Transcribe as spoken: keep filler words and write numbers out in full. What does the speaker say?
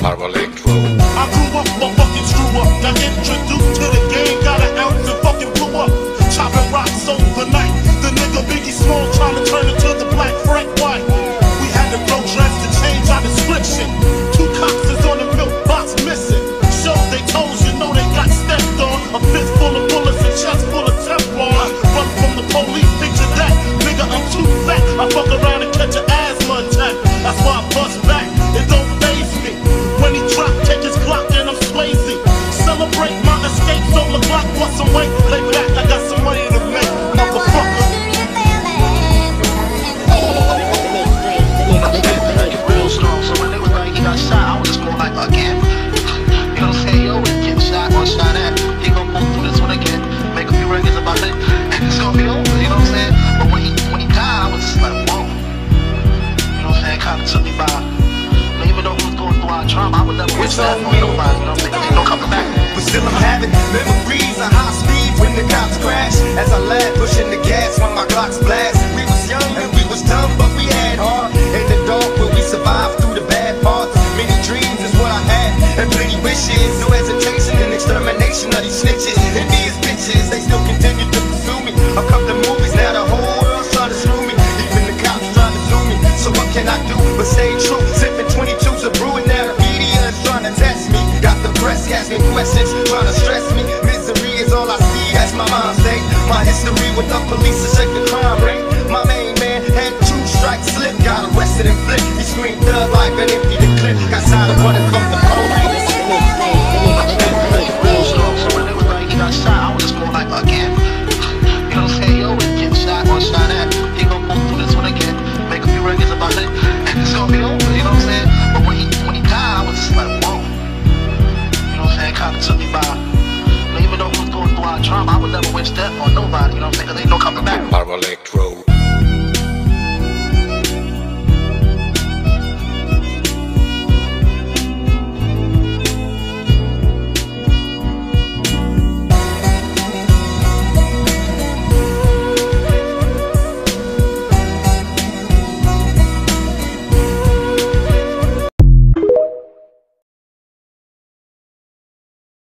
Marvel Electro. I grew up a fucking screw up. Got introduced to the game, got an ounce and fucking blew up. Chopping rocks overnight. The nigga Biggie Small trying to turn into the black Frank White. We had to grow dressed to change our description. Two cops is on the milk box missing. Show they toes, you know they got stepped on. A fist full of bullets and chest full of Teflon. Run from the police, picture that. Nigga, I'm too fat. I fuck around and catch an asthma attack. That's why I bust back. It don't faze me. When he drop, take his Glock and I'm slazy. Celebrate my escape, so the Glock want some weight. Lay back, I got some money to make, motherfucker. Real strong, so when they was like, he got shot, I was just going like, again? You know what I'm saying? Yo, he get shot, one shot at. He gon' go through this one again, make a few records about it, and it's gonna be over, you know what I'm saying? But when he, when he died, I was just like, whoa. You know what I'm saying? Kinda took me by. But even though we was going through our trauma, I would never wish that on nobody, you know what I'm saying? Ain't no coming back. But still I'm having memories of high speed when the cops crash. As I laugh, pushing the gas when my Glocks blast. We was young and we was dumb, but we had heart. In the dark where we survived through the bad parts. Many dreams is what I had, and plenty wishes. No hesitation and extermination of these snitches. And these bitches, they still continue to pursue me. A couple of movies, now the whole world's trying to screw me. Even the cops trying to sue me. So what can I do but stay true? Sipping twenty-twos of brewing, now the media is trying to test me. Got the press asking questions, trying to stress me. Misery is all I see, as my mom say. My history with the police to check the crime rate. My main man had two strikes slip, got arrested and flipped. He screamed thug life and emptied the clip. Got tired of running from the police. Real strong, so when they was like, he got shot, I was just going like, again? You know what I'm saying? Yo, he get shot, one shot at. He gon' go through this one again, make a few records about it, and it's gonna be over, you know what I'm saying? But when he, when he died, I was just like, whoa. You know what I'm saying? Kinda took me by. But even though we was going through our trauma, I would never wish that on nobody, you know what I'm saying? Cause ain't no coming back.